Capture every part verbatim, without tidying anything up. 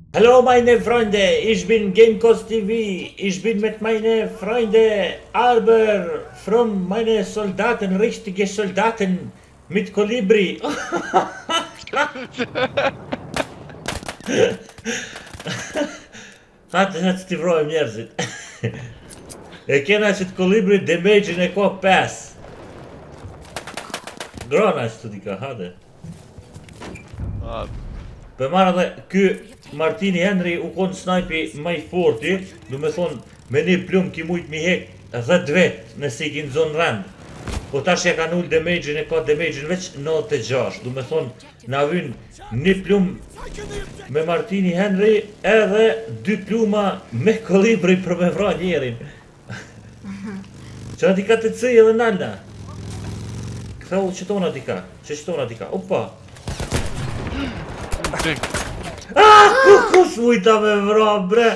Hallo meine Freunde, ich bin Gamecos T V. Ich bin mit meinen Freunden, aber from meine Soldaten, richtige Soldaten mit Kolibri. Hajde, sad ti vroj mjerzit. E kena që të kolibri damage-in e ka pes. Grona që të dika, hajde. Për marrë dhe ky Martini Henry u konë snajpi maj forti, du me thonë me një plum ki mujt mi hek dhjetë vet nëse i kinë zonë rend. Po tash ja ka null damage-in e ka damage-in veç nëntëdhjetë e gjashtë, du me thonë na vyn një plum me Martini Henry edhe dy pluma me kolibri për me vra njerin. Që na dika të cëj edhe nalna. Këthau qëtona dika, që qëtona dika, opa. Ah, kus mujta me vra bre.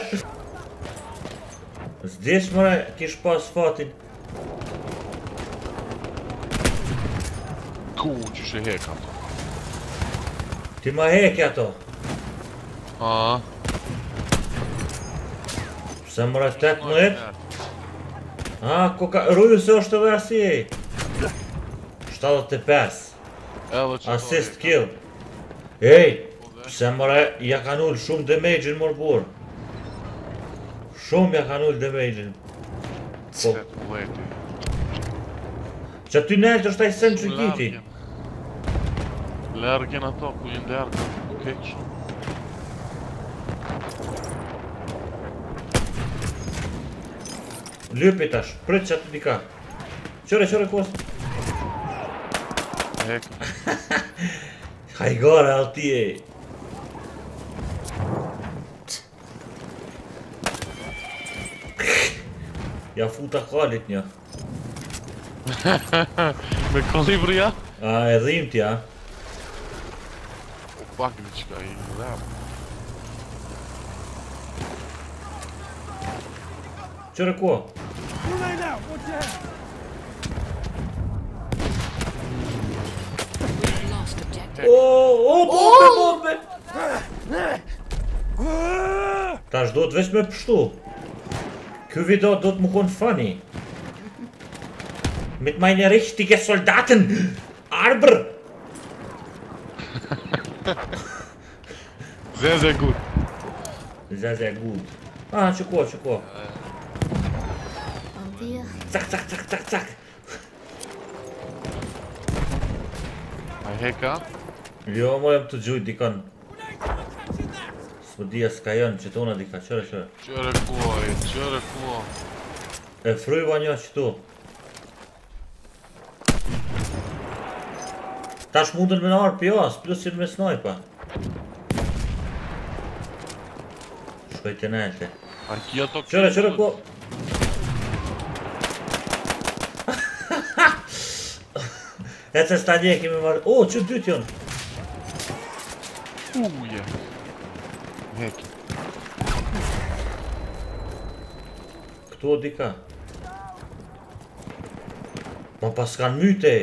S'desh mëre, kish pas fatin. Ku që shë heka to? Ti ma heke ato. A? Pse mëre tetëmbëdhjetë? A, koka, ruju se është edhe asi e. shtatëdhjetë e pesë. Assist kill. Ej, pse mëre, ja ka null shumë damage-in mor bur. Shumë ja ka null damage-in. Që ty nelt është aj sen që kiti. Lërgen ato, ku jenë lërgen, nuk e kështu. Lypi tash, prit që aty dika. Qore, qore kos. Heka. Hajgore alti e. Ja futa kalit nja. Me kolibri ja? A, e dhim tja. O pak një qka i në dhem. Qore ko? O, o, bombe, bombe! Tash do të veç me pështu. Ky video do të më konë funny. Mit meine richtige Soldaten! Arbr! Sehr, sehr gut. Sehr, sehr gut. Ah, që ko, që ko. Cak, cak, cak, cak, cak. A heka? Jo, mo jem të gjujt dikan. Së dhja s'ka janë që tona dika, qëre, qëre. Qëre kua, e, qëre kua. E frujva një qëtu. Tash mundën me në arë pjas, plus jenë me snajpa. Shkoj të nelte. A kia to Qëre, qëre ko. E që s'ta njeki me marrë. O, që dytë jonë. Uje. Heki. Këtu o dika. Ma pas kanë myte.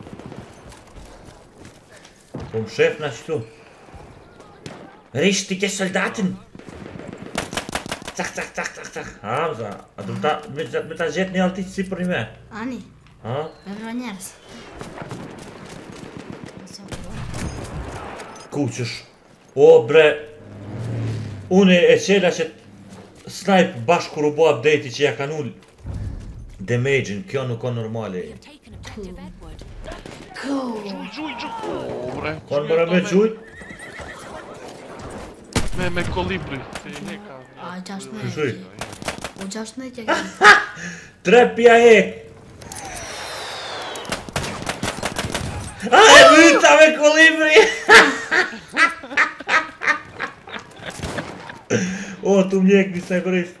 Po më shef në qëtu. Rishtike soldatin. Cak, cak, cak, cak, cak. Hamza, a du ta, me ta gjetë një altit si për një me. Ani, Ha? me vra njerës. Kuqësh. O bre. Une e qela që snipe bashkë kur u bo update-i që ja ka null damage-in, kjo nuk o normale. Gjuj, gjuj, gjuj. O, bre. Konë mëre me gjujt? Me, me kolibri. Se i heka. A, gjasht me Qëshuj? O, gjasht me tje kemë. Trepja hek! A, e myta me kolibri! O, tu mjek një snajperisht.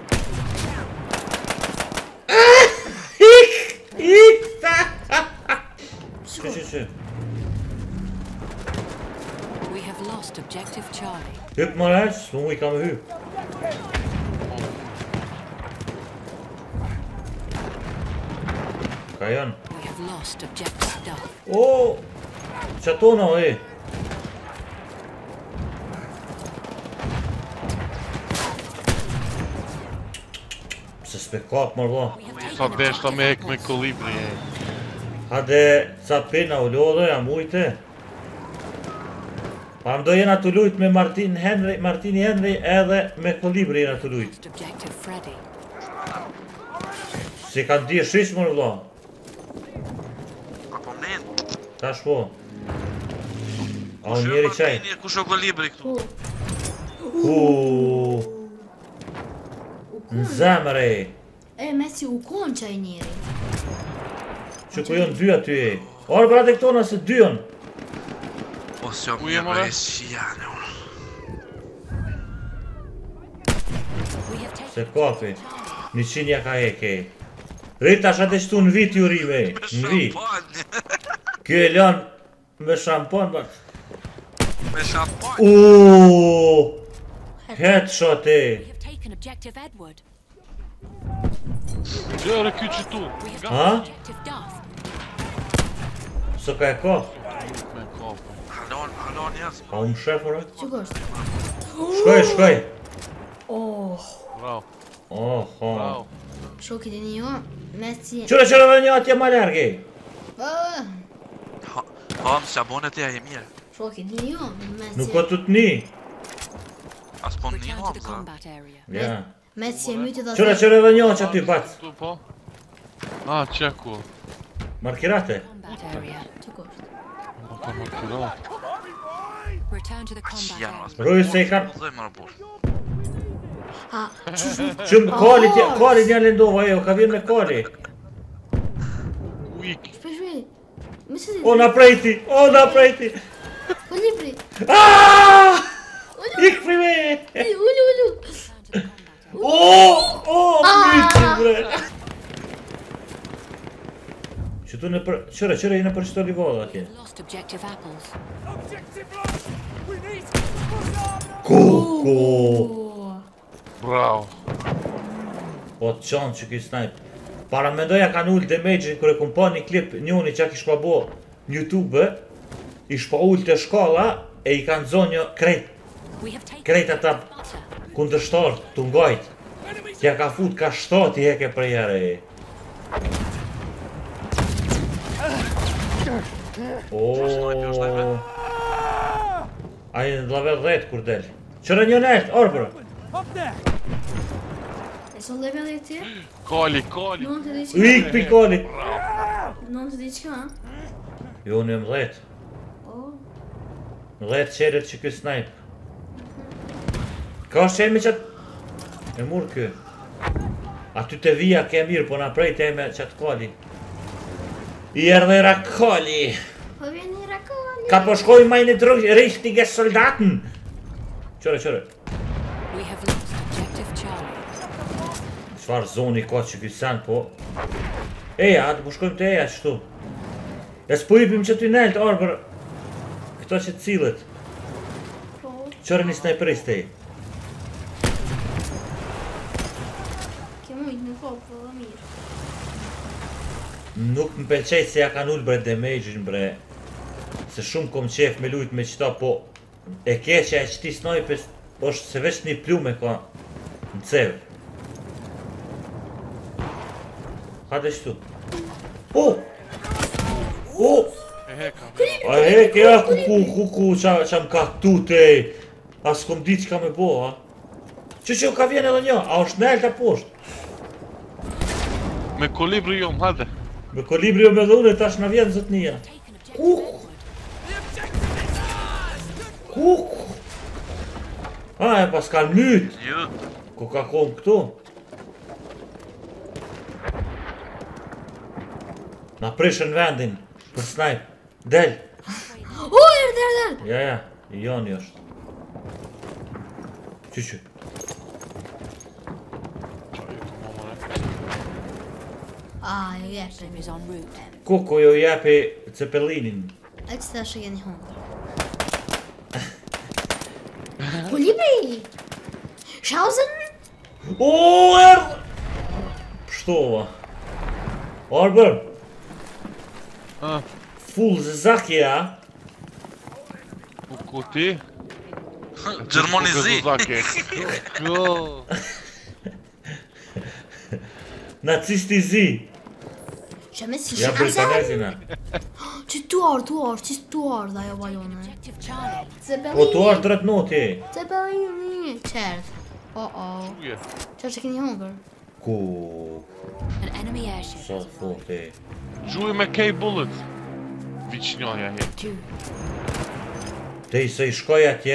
Ik! Ik! Që që që? We have lost objective Charlie. Hyp më rrëq, s'mu mu i kam hyp. Ka janë? We have lost objective Duff. O! Që atona o e? Se s'pe kap mor vlla. We have Sa taken deshta me ek objective me apples. kolibri e. Hade ca pena u lodhe, jam ujte. Pa mdo jena të lujt me Martin Henry, Martini Henry edhe me kolibri jena të lujt. Lost objective Freddy. Si kanë di shish mor vlla. Apo mnen. Tash po. A unë njeri qaj. Kush o kolibri këtu? Uuu. Në zemër e. E, Messi u konë qaj njeri. Që ku jonë dy aty e. Orë brate këto nëse dy jonë. O s'jo Ku mirë je, more? e si janë unë. We have taken Se kapi. Një qinja ka heke. Rita asha të shtu në vit ju rime. Në vit. Shampanjë. Kjo e lanë me shampon. Ba. Me shampanjë. Uuuu. Headshot e. we have taken objective Edward. Gjere ky që tu. We have Huh? taken objective Duff. Së ka e ka. Me kape. Halon, halon jas. A unë shefër e? Që kështë? Shkoj, shkoj. Oh, Bravo, Oh, oh. bravo. shokit e një jo, Messi... Qëre qëre dhe një atje ma lërgi. Ah, Ham, shabonet e a e mirë. shokit një jo, Messi... Nuk o të të një. As po një Return to ham, the za. combat area. Ja. Messi e myti dhe... Qëre qëre dhe një që aty bac. Tu po? A, qeku. Markirate. Combat area. Që kështë? Ma ka markirat. Return to the combat Janë as. area. Rojë se i kanë... Udhej marë bush. Ha, që shu... Qëmë kali tja, kali tja lindova e, o ka vjen me kali. U ik. Shpej shpej. Messi dhe... O na prejti, o na prejti. Kolibri. Aaaa! Ik prime! Ullu, ullu. Return to the combat area. O, o, myti bre. Që tu në për... Qëre, qëre i në për qëto livodha atje. Lost objective apples. Kuku! Oh, Bravo. Po të qanë që ki snipe. Para mendoja kanë ullë damage-in kër e kum pa një klip njoni që kish pa bo në YouTube, ish pa ullë të shkalla e i kanë zonë një krejt, We have taken krejt ata butter. kundërshtar të ngajt. Tja ka fut ka shtati heke prej ere. Oooo. Ai në level dhjetë kur del. Qëre një nështë, orë bro. e son level e ti? Kali, kali. Non të di U qka? ik pikoli. Non të di qka? Jo në më dhjetë. Oh, Më dhjetë qeret që kjo snipe. Ka është që e me qatë... E murë kjo. Aty të vija ke mirë, po na prej të e me qatë kali. I erdhe rakali. po vjen një rakoni. Ka po shkoj majnë të richtige soldaten. Qëre, qëre. We have lost objective Charlie. Qfar zoni ka që kjo sen, po... Eja, atë po shkojmë të eja qështu. E s'po ipim që ty nelt, arbër... Këto që të cilët. Po, Qëre një sniperist e. ke mujt në kopë, po dhe mirë. Nuk më pëlqej se ja kanë ullë bre damage-in bre. Se shumë kom qef me lujt me qëta, po... E keqja e qëti snipes është se veç një plume ka në cevë. Hade shtu. O! O! E heka. A heke ja kuku, kuku, qa, qa më ka tut e. A s'kom di që ka me bo, a? Që që ka vjen edhe një, a është nelt a poshtë? Me kolibri jo, hajde. Me kolibri o me dhune, tash në vjen zëtënia. Taken objective Kuku! Edward. Kuku! A, e pas ka myt, Ju. ku ka kom këtu. Na prishën vendin, për snipe. Del! O, erdhe, erdhe! Ja, ja, i joni është. Që që? A, jo jepe. Team is en route. Kuku jo jepi Cepelinin. E që të shë jeni hongër. Kolibri! Shauzen? O, erdhë! Pështova. Arbër, Ah, full zaki, a? ku ku ti? Gjermonizi. Zake. Jo. Nacisti zi. Që me si Ja shazan? britanezina. Që tuar, tuar, që tuar dhe ajo bajone. Objective Charlie. O tu ar drejt noti. Zebellini. Qert. O, o. Uje. Qa që keni hongër? Ku... An enemy airship Sa is forte. Gjuj me K-Bullet. Viçnjoja he. two. Te i se i shkoj atje.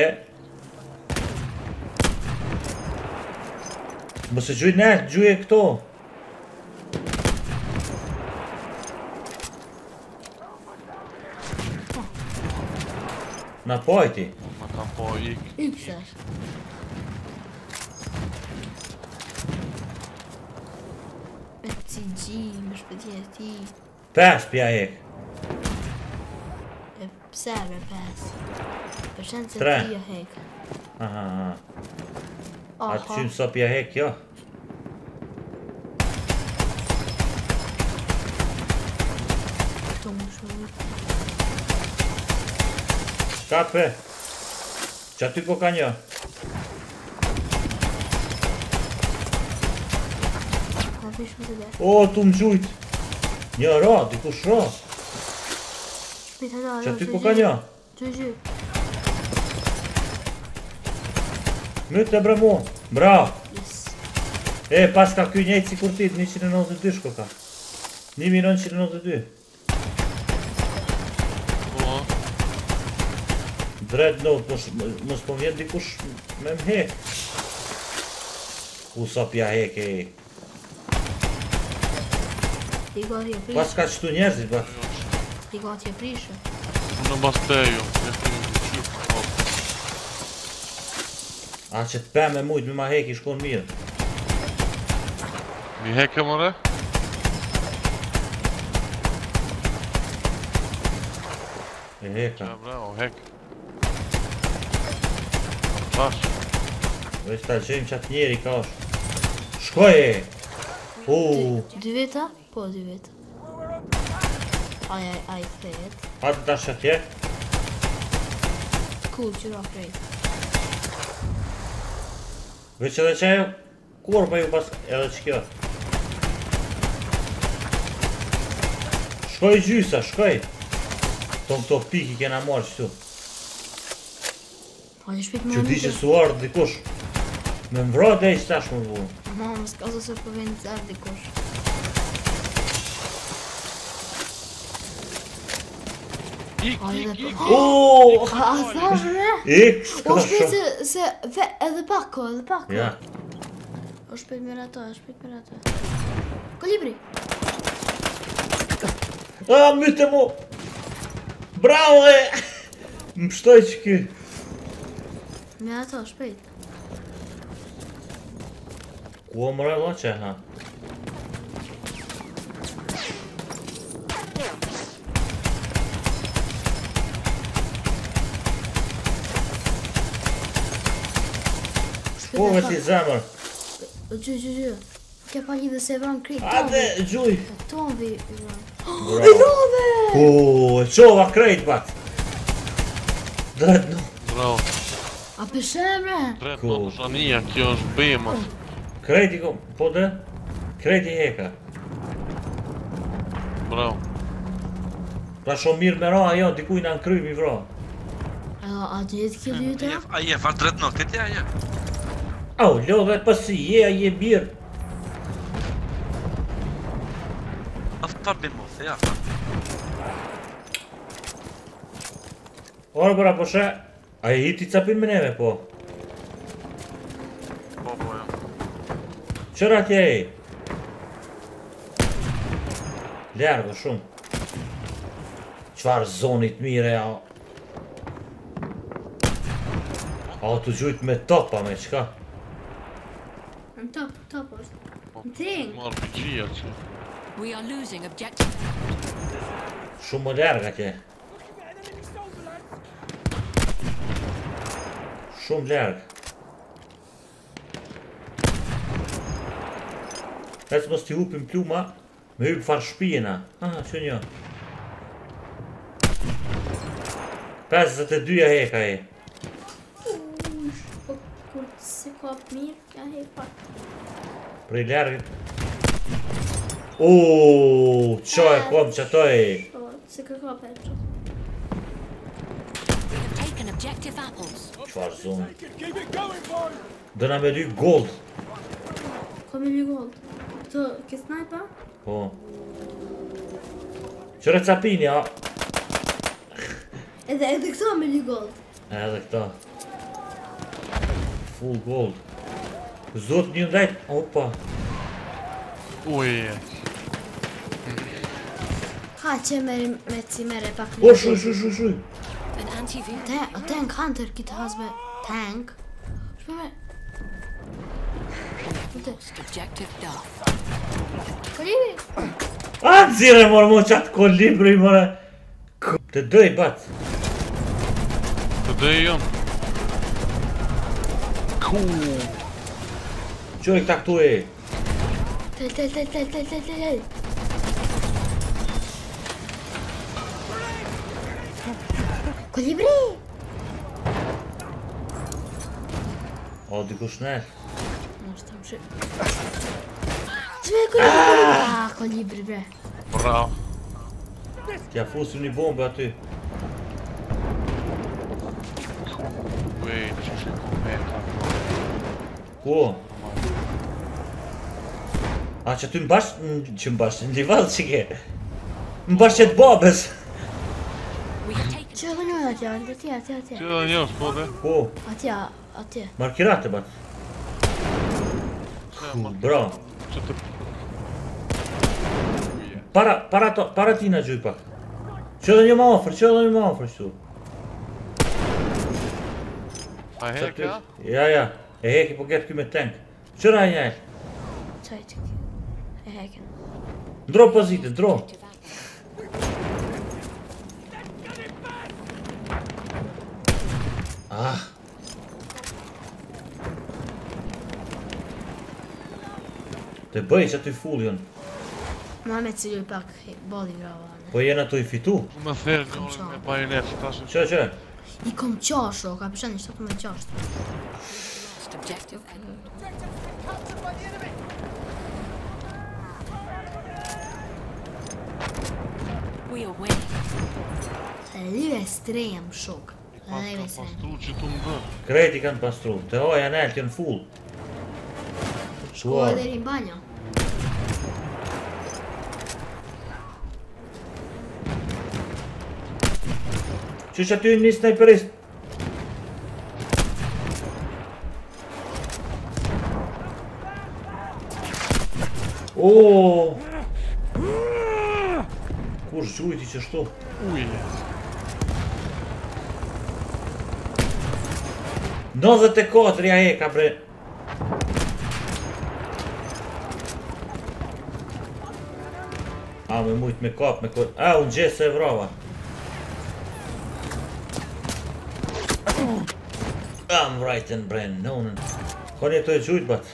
Mëse gjuj ne, gjuj e këto. Na pojti. Ma kam po ik. Yksesh. Me C G, me shpëtje e ti. Pes pja hek. E pse me pes? Për shenë se Tre. ti e hek. Aha, aha. Atë Aha. qymë sa pja hek, jo. Këto më shumë. Kape. Që aty po ka një. Ka vish më të dhe. O, tu më gjujt. Një ra, dikush ra. Shpita da, Që aty po ka një. Gjy, gjy. Mytë e bremo. Bravo. Yes. E, pas ka ky njejtë si kur ti, njëqind e nëntëdhjetë e dy shko ka. një mijë nëntëqind e nëntëdhjetë e dy. Po. Drejt not, mos, mos po vjen dikush me më hek. U sa pja hek e. Ti gati e Pas prishë. ka qëtu njerëzit, pas. Ti gati e prishë. Në bas tejo. E të në qyp. Po. A që të pe me mujt me ma hek i shkon mirë. Mi heke more? E heka. Ja bravo, hek. Tash. Veç ta gjejmë qatë njeri ka është. Shkoj e! Uuu, Dy veta? Po, dy veta. Aj, aj, aj, thet. hajde tash atje. Cool, qyra krejt. Veç edhe që ajo korpa ju pas edhe që kjo. Shkoj gjysa, shkoj. Ton këto piki kena marrë qëtu. Hajde shpit më Që di që suar dikush. Me mbra dhe i stash më vu. Ma, më s'ka se po vjen të zërë dikush. Ik, Hajde ik, dhe ik. po. Oooo! A, a thash me? Ik, O s'ka shpit shumë. se, se, ve, edhe pako, edhe pako. Ja, O shpit me rato, o shpit me rato. Kolibri! a, myte mu! Bravo e! Më pështoj që ky. Me rato, shpit. Ku o mëra la që ha? Po me ti zemër. Gjy, gjy, gjy. Ke pa një dhe se vran krejt. Hajde, gjuj. Tombi, i vran. Bravo. E rove! O, e qova krejt bat. Drejt no. Bravo. A pëshemre? Drejt Ku? në shania, kjo është bema. Krejt i kom, po dhe? Krejt i heka. Bravo. Pa shumë mirë me ra ajo, dikuj në në kry mi vra. A, a gjithë kjo dyta? A je fa drejt në këtë ja je. Au, lodhe pësi, je, a je birë. Aftar bin mu, ja. Orë bëra po shë, a e hiti capin me neve po. Po, po, ja. Qëra tje e? Ljarë shumë. Qfarë zonit mire, a... A të gjujt me topa me qka? Në top, top është. Po, Në ting. marrë për gjia që. We are losing objective. Shumë më ljarë atje. Shumë ljarë. Ecë mos t'i hupim pluma, me hyp farë shpijena. Aha, që një. pesëdhjetë e dyja heka e. Po, kur se kap mirë, ja he pak. Prej ljargit. Uuu, čo je chlapče, to je? O, se kakva peča. We have taken objective apples. Čvar zon. Da nam je dy gold. Kom ju gold. To, ke snajpa? Po. Qëre capini, ja. Edhe, edhe këto me një gold. Edhe këta. Full gold. Zot një ndajt. Opa. Uje. Ha që meri me cimere pak O, shuj, shuj, shuj, shuj. An anti-vehicle. Ta- Tank Hunter kitë hasbe. Tank. Shpeme. Ute. Objective Duff. Kolibi. A, zire mor mo qatë kolibri, more. K- Të dëj, bat. Të dhe jam. Cool. Qoj këta këtu e. Tel, tel, tel, tel, tel, tel, tel, tel. Kolibri! O, dikush nel. Mos tam shi. Çme kolibri? Ah, kolibri bre. Bravo. T'ja fusim një bombë aty. Uje, që që kometa. Ku? A që ty mbash, n- që mbash, në livall që ke. Mbash që të babes. We have taken Çe do një atje, atje, atje, atje. Që dhe një s'po dhe? Ku? Atje, atje. Markirate, bat. Bra. Që të... Para, para to, para ti na gjuj pak. Që dhe një ma ofër, që dhe një ma ofër qëtu. A heka? Ja, ja. E heki po ketë ky me tank. Qëra e njajt. Çaj çik. E heken. Ndro pozitë, ndro. objective apples. Ah. Të bëj që aty full jon. Ma me ciloj pak he- bodi brava. ne. Po jena tu i fitu. Ku me therë një orë me bajonet, që tasë Që, që? I kom qasho, ka pëshan i shtatë me qasht. Lost objective. We are winning. Live strem shok. Pas Live ka strem. pastru që tu më bërë. Kreti kanë pastru. Të hoja në elë t'jën full. Shkoj deri në banjo. Që që aty një snajperist. O, kur zgjujti që shtu? Uje. nëntëdhjetë e katër ja e ka bre. A, me mujt me kap, me kod... A, unë gjesë e vrava. I'm right and brand, nonën. Koni të e gjujt, bat.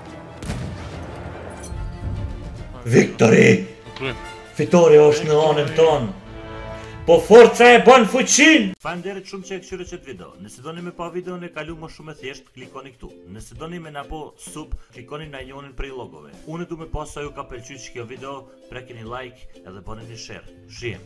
Victory! Në trujmë. Fitori është në anën tonë. Po forca e bën fuqin! Faleminderit shumë që e këshyre qëtë video. Nëse doni me pa videon e kalu më shumë e thjesht, klikoni këtu. Nëse doni me na bo sub, klikoni na njonin prej logove. Unë du me pas sa ju ka pëlqy që kjo video, prekini like edhe bëni një share. Shihem!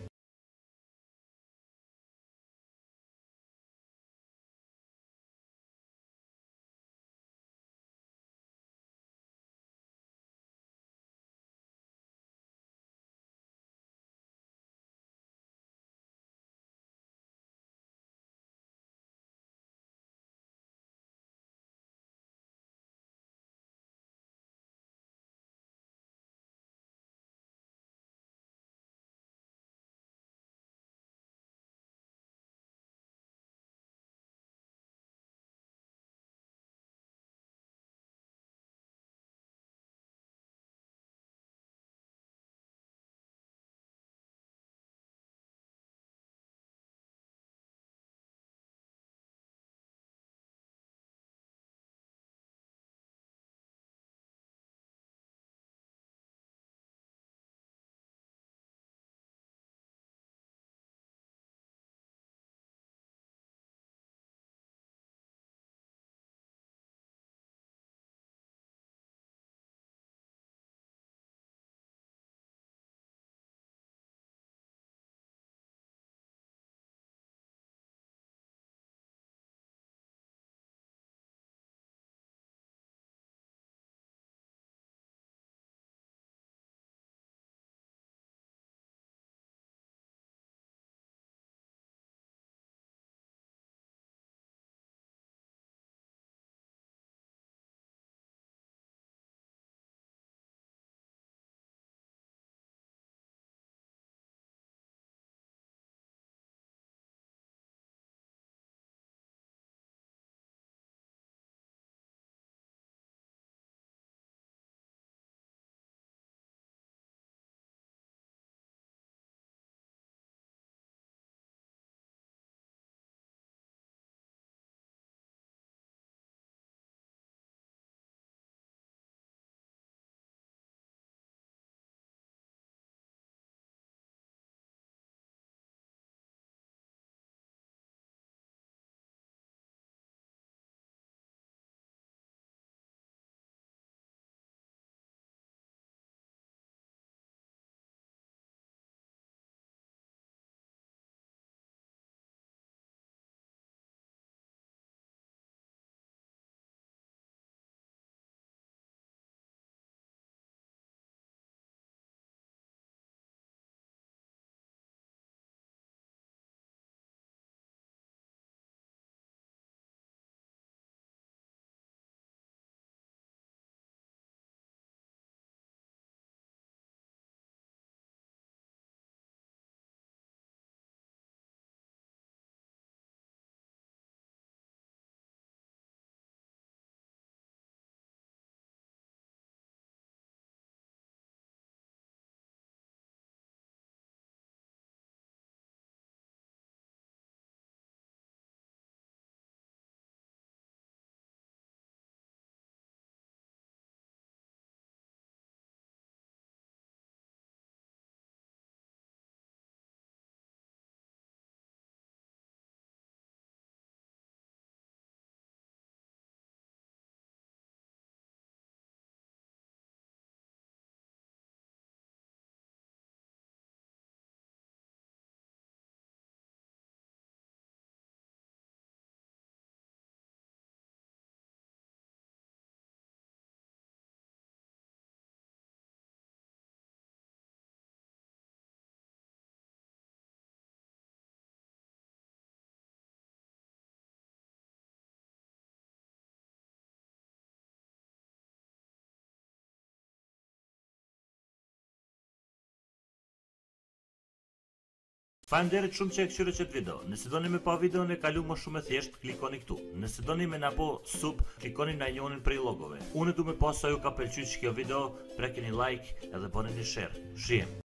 Faleminderit shumë që e këshyre qëtë video. Nëse doni me pa videon e kalu më shumë e thjesht, klikoni këtu. Nëse doni me na po sub, klikoni na njonin prej logove. Unë du me pas sa ju ka pëlqy që kjo video, prekini like edhe bëni një share. Shihem.